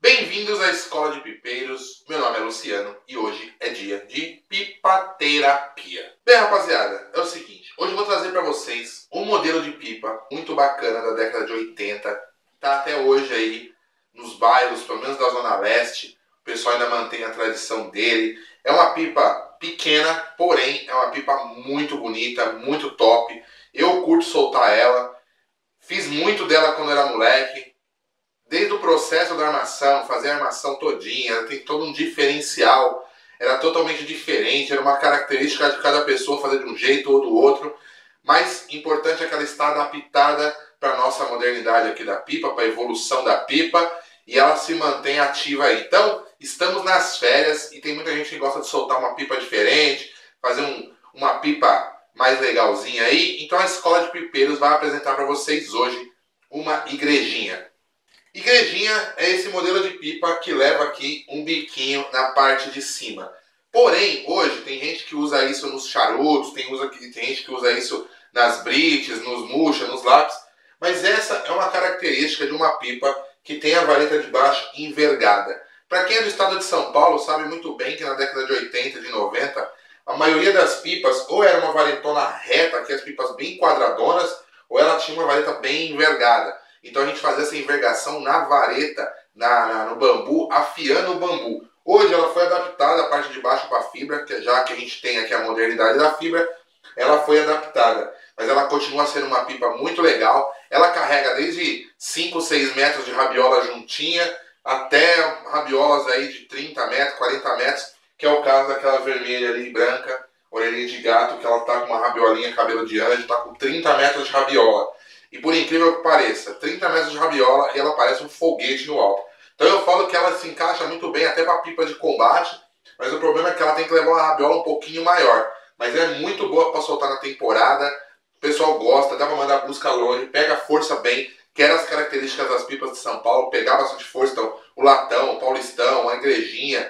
Bem-vindos à Escola de Pipeiros, meu nome é Luciano e hoje é dia de pipaterapia. Bem, rapaziada, é o seguinte, hoje eu vou trazer para vocês um modelo de pipa muito bacana da década de 80, tá até hoje aí nos bairros, pelo menos da Zona Leste, o pessoal ainda mantém a tradição dele. É uma pipa pequena, porém é uma pipa muito bonita, muito top. Eu curto soltar ela, fiz muito dela quando era moleque. Desde o processo da armação, fazer a armação todinha, ela tem todo um diferencial, era totalmente diferente, era uma característica de cada pessoa fazer de um jeito ou do outro. Mas importante é que ela está adaptada para a nossa modernidade aqui da pipa, para a evolução da pipa, e ela se mantém ativa aí. Então, estamos nas férias e tem muita gente que gosta de soltar uma pipa diferente, fazer uma pipa mais legalzinha aí. Então a Escola de Pipeiros vai apresentar para vocês hoje uma igrejinha. Igrejinha é esse modelo de pipa que leva aqui um biquinho na parte de cima. Porém, hoje tem gente que usa isso nos charutos, tem gente que usa isso nas brites, nos murcha, nos lápis. Mas essa é uma característica de uma pipa que tem a vareta de baixo envergada. Para quem é do estado de São Paulo sabe muito bem que na década de 80, de 90, a maioria das pipas ou era uma varetona reta, que as pipas bem quadradonas, ou ela tinha uma vareta bem envergada. Então a gente fazia essa envergação na vareta, no bambu, afiando o bambu. Hoje ela foi adaptada, a parte de baixo para a fibra, já que a gente tem aqui a modernidade da fibra, ela foi adaptada. Mas ela continua sendo uma pipa muito legal. Ela carrega desde 5, 6 metros de rabiola juntinha, até rabiolas aí de 30 metros, 40 metros, que é o caso daquela vermelha ali, branca, orelhinha de gato, que ela tá com uma rabiolinha, cabelo de anjo, tá com 30 metros de rabiola. E por incrível que pareça, 30 metros de rabiola e ela parece um foguete no alto. Então eu falo que ela se encaixa muito bem até para pipa de combate, mas o problema é que ela tem que levar uma rabiola um pouquinho maior. Mas é muito boa para soltar na temporada, o pessoal gosta, dá para mandar busca longe, pega força bem, que eram as características das pipas de São Paulo, pegar bastante força, então o latão, o paulistão, a igrejinha,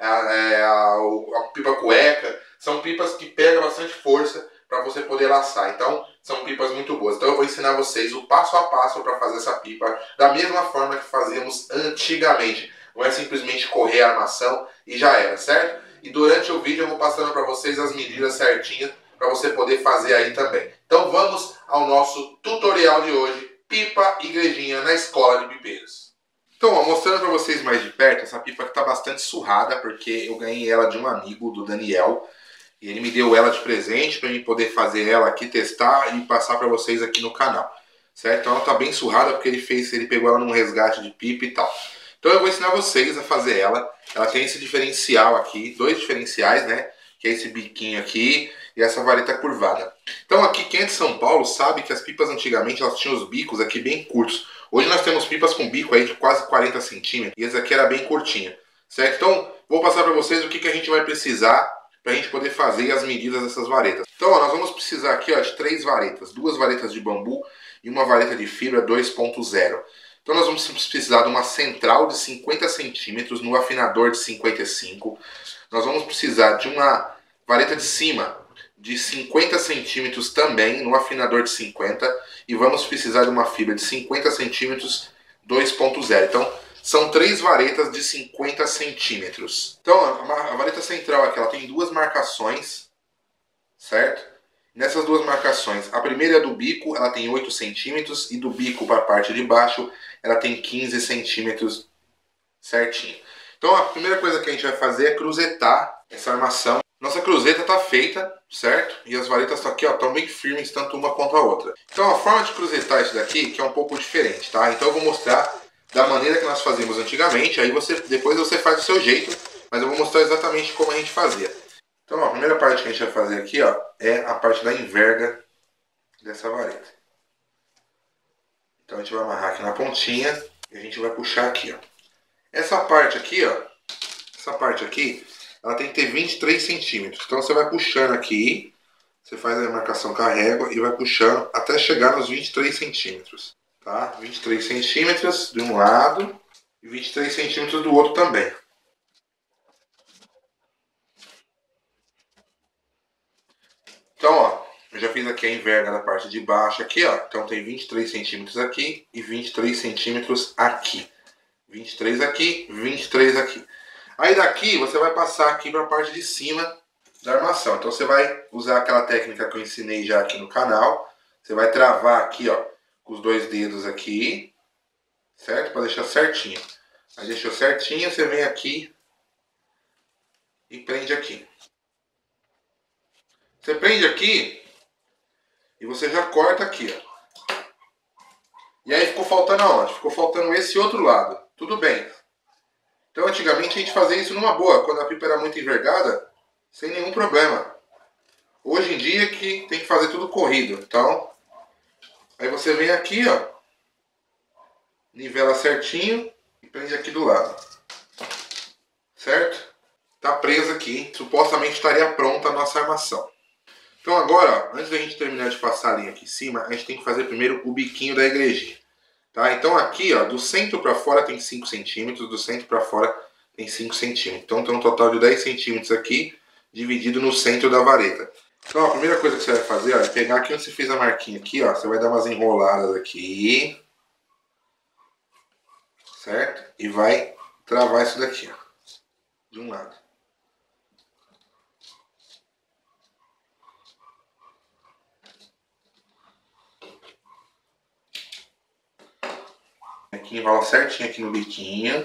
a pipa cueca, são pipas que pegam bastante força para você poder laçar. Então, são pipas muito boas. Então eu vou ensinar vocês o passo a passo para fazer essa pipa da mesma forma que fazíamos antigamente. Não é simplesmente correr a armação e já era, certo? E durante o vídeo eu vou passando para vocês as medidas certinhas para você poder fazer aí também. Então vamos ao nosso tutorial de hoje, pipa igrejinha na Escola de Pipeiros. Então, ó, mostrando para vocês mais de perto, essa pipa que está bastante surrada, porque eu ganhei ela de um amigo, do Daniel. E ele me deu ela de presente para eu poder fazer ela aqui, testar e passar para vocês aqui no canal. Certo? Então ela tá bem surrada porque ele pegou ela num resgate de pipa e tal. Então eu vou ensinar vocês a fazer ela. Ela tem esse diferencial aqui, dois diferenciais, né? Que é esse biquinho aqui e essa vareta curvada. Então aqui quem é de São Paulo sabe que as pipas antigamente elas tinham os bicos aqui bem curtos. Hoje nós temos pipas com bico aí de quase 40 centímetros e esse aqui era bem curtinho. Certo? Então vou passar para vocês o que a gente vai precisar para a gente poder fazer as medidas dessas varetas. Então, ó, nós vamos precisar aqui, ó, de 3 varetas. 2 varetas de bambu e uma vareta de fibra 2.0. Então nós vamos precisar de uma central de 50 centímetros no afinador de 55. Nós vamos precisar de uma vareta de cima de 50 centímetros também no afinador de 50. E vamos precisar de uma fibra de 50 centímetros 2.0. Então, são 3 varetas de 50 centímetros. Então, a vareta central aqui, ela tem 2 marcações, certo? Nessas 2 marcações, a primeira é do bico, ela tem 8 centímetros, e do bico para a parte de baixo, ela tem 15 centímetros certinho. Então, a primeira coisa que a gente vai fazer é cruzetar essa armação. Nossa cruzeta está feita, certo? E as varetas estão aqui, ó, estão bem firmes, tanto uma quanto a outra. Então, a forma de cruzetar isso daqui, que é um pouco diferente, tá? Então, eu vou mostrar da maneira que nós fazíamos antigamente, aí depois você faz do seu jeito, mas eu vou mostrar exatamente como a gente fazia. Então, ó, a primeira parte que a gente vai fazer aqui, ó, é a parte da enverga dessa vareta. Então a gente vai amarrar aqui na pontinha e a gente vai puxar aqui, ó. Essa parte aqui, ela tem que ter 23 centímetros. Então você vai puxando aqui, você faz a marcação com a régua e vai puxando até chegar nos 23 centímetros. Tá? 23 centímetros de um lado e 23 centímetros do outro também. Então, ó, eu já fiz aqui a enverga da parte de baixo aqui, ó. Então tem 23 centímetros aqui e 23 centímetros aqui. 23 aqui, 23 aqui. Aí daqui você vai passar aqui para a parte de cima da armação. Então você vai usar aquela técnica que eu ensinei já aqui no canal. Você vai travar aqui, ó, com os dois dedos aqui, certo? Para deixar certinho. Aí deixou certinho, você vem aqui e prende aqui. Você prende aqui e você já corta aqui, ó. E aí ficou faltando aonde? Ficou faltando esse outro lado. Tudo bem. Então antigamente a gente fazia isso numa boa, quando a pipa era muito envergada, sem nenhum problema. Hoje em dia que tem que fazer tudo corrido. Então, aí você vem aqui, ó, nivela certinho e prende aqui do lado. Certo? Tá presa aqui. Supostamente estaria pronta a nossa armação. Então agora, ó, antes da gente terminar de passar a linha aqui em cima, a gente tem que fazer primeiro o biquinho da igrejinha. Tá? Então aqui, ó, do centro para fora tem 5 centímetros, do centro para fora tem 5 centímetros. Então tem um total de 10 centímetros aqui, dividido no centro da vareta. Então a primeira coisa que você vai fazer, ó, é pegar aqui onde você fez a marquinha aqui, ó, você vai dar umas enroladas aqui. Certo? E vai travar isso daqui, ó, de um lado. Aqui enrola certinho aqui no biquinho.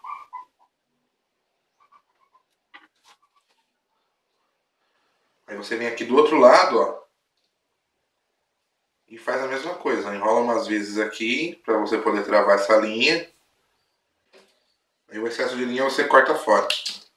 Aí você vem aqui do outro lado, ó, e faz a mesma coisa. Enrola umas vezes aqui, para você poder travar essa linha. Aí o excesso de linha você corta fora.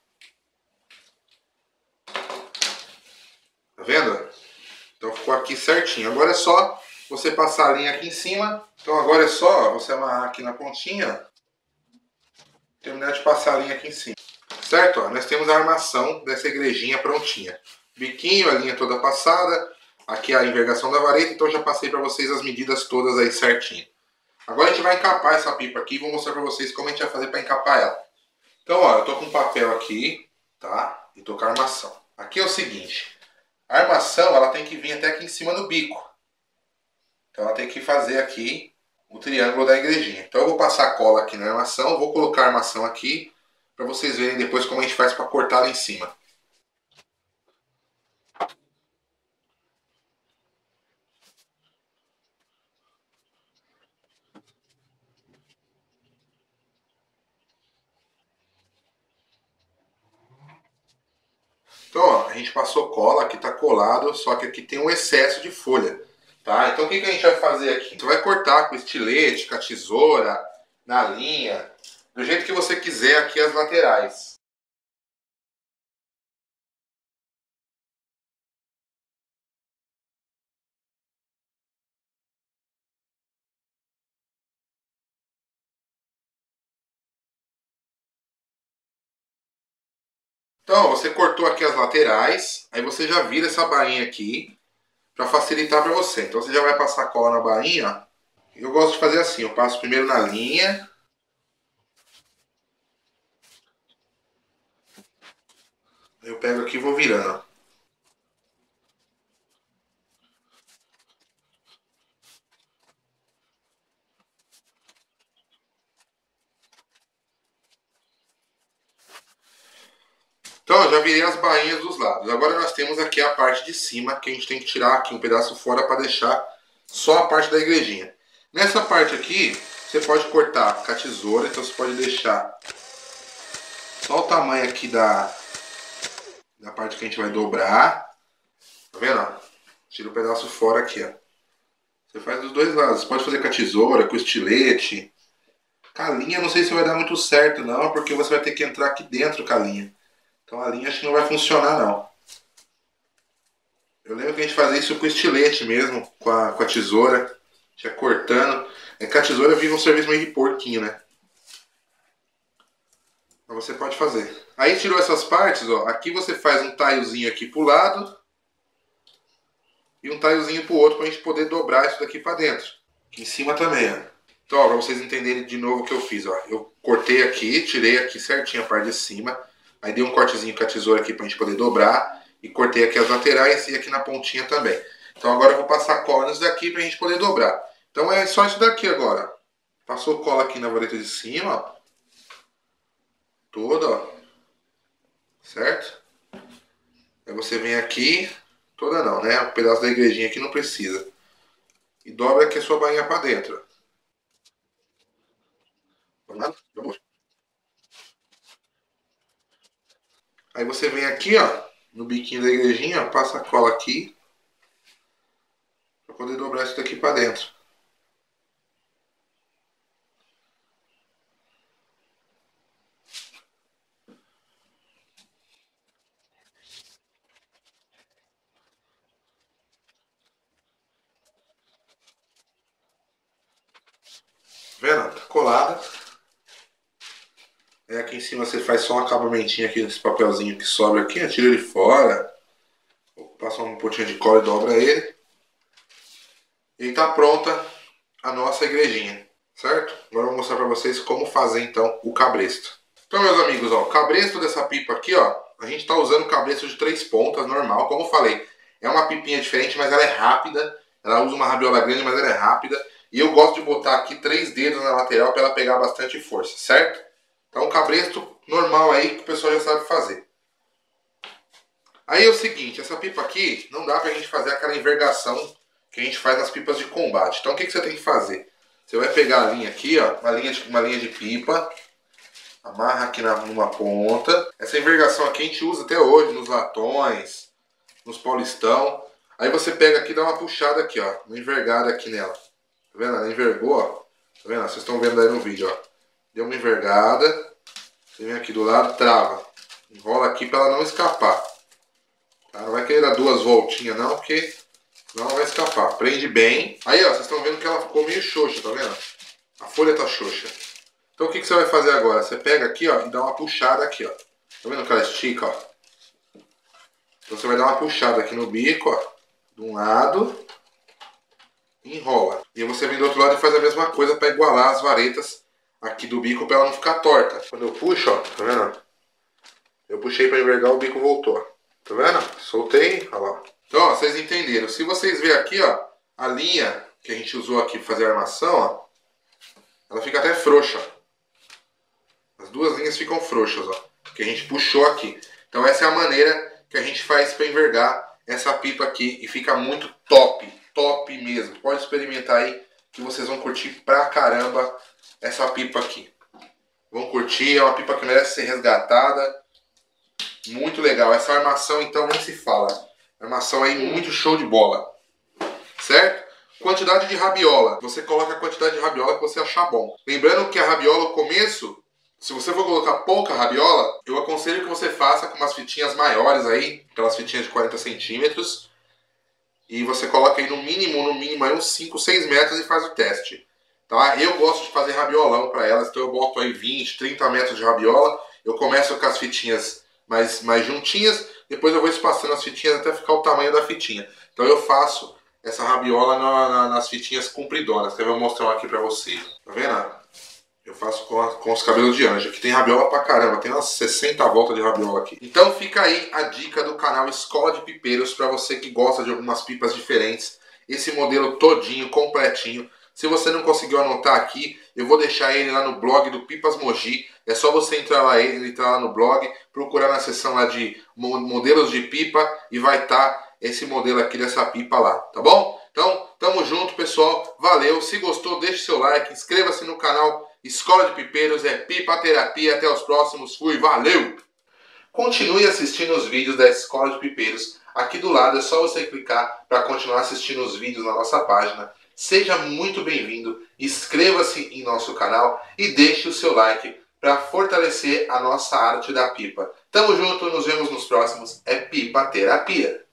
Tá vendo? Então ficou aqui certinho. Agora é só você passar a linha aqui em cima. Então agora é só você amarrar aqui na pontinha. Terminar de passar a linha aqui em cima. Certo? Ó, nós temos a armação dessa igrejinha prontinha. Biquinho, a linha toda passada. Aqui a envergação da vareta. Então já passei para vocês as medidas todas aí certinho. Agora a gente vai encapar essa pipa aqui e vou mostrar para vocês como a gente vai fazer para encapar ela. Então, ó, eu tô com um papel aqui, tá? E tô com a armação. Aqui é o seguinte. A armação, ela tem que vir até aqui em cima do bico. Então ela tem que fazer aqui o triângulo da igrejinha. Então eu vou passar cola aqui na armação, vou colocar a armação aqui, para vocês verem depois como a gente faz para cortar lá em cima. Então, ó, a gente passou cola, aqui está colado, só que aqui tem um excesso de folha. Tá? Então o que a gente vai fazer aqui? Você vai cortar com estilete, com a tesoura, na linha, do jeito que você quiser aqui as laterais. Então, você cortou aqui as laterais, aí você já vira essa bainha aqui, para facilitar para você. Então você já vai passar cola na bainha, ó. Eu gosto de fazer assim, eu passo primeiro na linha. Eu pego aqui e vou virando. Então, eu já virei as bainhas dos lados. Agora nós temos aqui a parte de cima, que a gente tem que tirar aqui um pedaço fora para deixar só a parte da igrejinha. Nessa parte aqui, você pode cortar com a tesoura, então você pode deixar só o tamanho aqui da parte que a gente vai dobrar. Tá vendo? Tira o pedaço fora aqui, ó. Você faz dos dois lados. Você pode fazer com a tesoura, com o estilete. Com a linha, não sei se vai dar muito certo, não, porque você vai ter que entrar aqui dentro com a linha. Então a linha acho que não vai funcionar, não. Eu lembro que a gente fazia isso com estilete mesmo, com a tesoura. A gente ia cortando. É que a tesoura vive um serviço meio de porquinho, né? Mas você pode fazer. Aí tirou essas partes, ó. Aqui você faz um taiozinho aqui pro lado. E um taiozinho pro outro pra gente poder dobrar isso daqui pra dentro. Aqui em cima também, ó. Então, ó, pra vocês entenderem de novo o que eu fiz, ó. Eu cortei aqui, tirei aqui certinho a parte de cima. Aí dei um cortezinho com a tesoura aqui pra gente poder dobrar. E cortei aqui as laterais e aqui na pontinha também. Então agora eu vou passar cola nisso daqui pra gente poder dobrar. Então é só isso daqui agora. Passou cola aqui na vareta de cima, ó. toda, ó. Certo? Aí você vem aqui, toda não, né? Um pedaço da igrejinha aqui não precisa. E dobra aqui a sua bainha pra dentro. Vamos lá? Aí você vem aqui, ó, no biquinho da igrejinha, ó, passa a cola aqui. Pra poder dobrar isso daqui pra dentro. Vendo? Tá colada. Aí aqui em cima você faz só um acabamentinho aqui nesse papelzinho que sobra aqui, tira ele fora. Passa um pontinho de cola e dobra ele. E tá pronta a nossa igrejinha, certo? Agora eu vou mostrar pra vocês como fazer então o cabresto. Então, meus amigos, ó, o cabresto dessa pipa aqui, ó, a gente tá usando cabresto de 3 pontas, normal, como eu falei. É uma pipinha diferente, mas ela é rápida. Ela usa uma rabiola grande, mas ela é rápida. E eu gosto de botar aqui 3 dedos na lateral para ela pegar bastante força, certo? Então, cabresto normal aí que o pessoal já sabe fazer. Aí é o seguinte, essa pipa aqui não dá pra gente fazer aquela envergação que a gente faz nas pipas de combate. Então o que você tem que fazer? Você vai pegar a linha aqui, ó, uma linha de pipa, amarra aqui numa ponta. Essa envergação aqui a gente usa até hoje nos latões, nos paulistão. Aí você pega aqui e dá uma puxada aqui, ó, uma envergada aqui nela. Tá vendo? Ela envergou, ó. Tá vendo? Vocês estão vendo aí no vídeo, ó. Deu uma envergada. Você vem aqui do lado, trava. Enrola aqui para ela não escapar. Tá? Não vai querer dar 2 voltinhas não, porque não vai escapar. Prende bem. Aí, ó, vocês estão vendo que ela ficou meio xoxa, tá vendo? A folha tá xoxa. Então o que você vai fazer agora? Você pega aqui, ó, e dá uma puxada aqui, ó. Tá vendo que ela estica, ó? Então você vai dar uma puxada aqui no bico, ó. De um lado. E enrola. E você vem do outro lado e faz a mesma coisa para igualar as varetas aqui do bico para ela não ficar torta. Quando eu puxo, ó, tá vendo? Eu puxei para envergar, o bico voltou. Tá vendo? Soltei, olha lá. Então, ó, vocês entenderam. Se vocês verem aqui, ó, a linha que a gente usou aqui para fazer a armação, ó, ela fica até frouxa. As 2 linhas ficam frouxas, ó, que a gente puxou aqui. Então essa é a maneira que a gente faz para envergar essa pipa aqui e fica muito top, top mesmo. Pode experimentar aí que vocês vão curtir pra caramba essa pipa aqui. Vão curtir, é uma pipa que merece ser resgatada. Muito legal. Essa armação então nem se fala. Armação aí muito show de bola. Certo? Quantidade de rabiola. Você coloca a quantidade de rabiola que você achar bom. Lembrando que a rabiola, o começo, se você for colocar pouca rabiola, eu aconselho que você faça com umas fitinhas maiores aí, aquelas fitinhas de 40 centímetros. E você coloca aí no mínimo aí uns 5, 6 metros e faz o teste. Tá? Eu gosto de fazer rabiolão para elas, então eu boto aí 20, 30 metros de rabiola. Eu começo com as fitinhas mais juntinhas, depois eu vou espaçando as fitinhas até ficar o tamanho da fitinha. Então eu faço essa rabiola nas fitinhas compridonas, que eu vou mostrar aqui pra vocês. Tá vendo? Eu faço com os cabelos de anjo. Aqui tem rabiola pra caramba, tem umas 60 voltas de rabiola aqui. Então fica aí a dica do canal Escola de Pipeiros pra você que gosta de algumas pipas diferentes. Esse modelo todinho, completinho. Se você não conseguiu anotar aqui, eu vou deixar ele lá no blog do Pipas Mogi. É só você entrar lá no blog, procurar na seção lá de modelos de pipa e vai estar esse modelo aqui dessa pipa lá, tá bom? Então, tamo junto, pessoal. Valeu. Se gostou, deixe seu like, inscreva-se no canal Escola de Pipeiros, é Pipa Terapia. Até os próximos. Fui, valeu! Continue assistindo os vídeos da Escola de Pipeiros. Aqui do lado é só você clicar para continuar assistindo os vídeos na nossa página. Seja muito bem-vindo, inscreva-se em nosso canal e deixe o seu like para fortalecer a nossa arte da pipa. Tamo junto, nos vemos nos próximos. É Pipa Terapia.